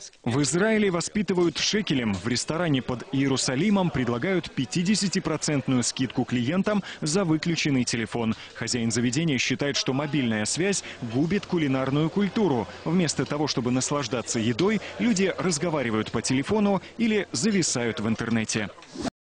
В Израиле воспитывают шекелем. В ресторане под Иерусалимом предлагают 50% скидку клиентам за выключенный телефон. Хозяин заведения считает, что мобильная связь губит кулинарную культуру. Вместо того, чтобы наслаждаться едой, люди разговаривают по телефону или зависают в интернете.